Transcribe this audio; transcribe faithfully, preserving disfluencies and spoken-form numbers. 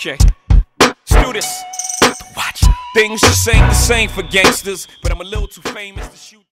Okay, let's do this. Watch. Things just ain't the same for gangsters, but I'm a little too famous to shoot.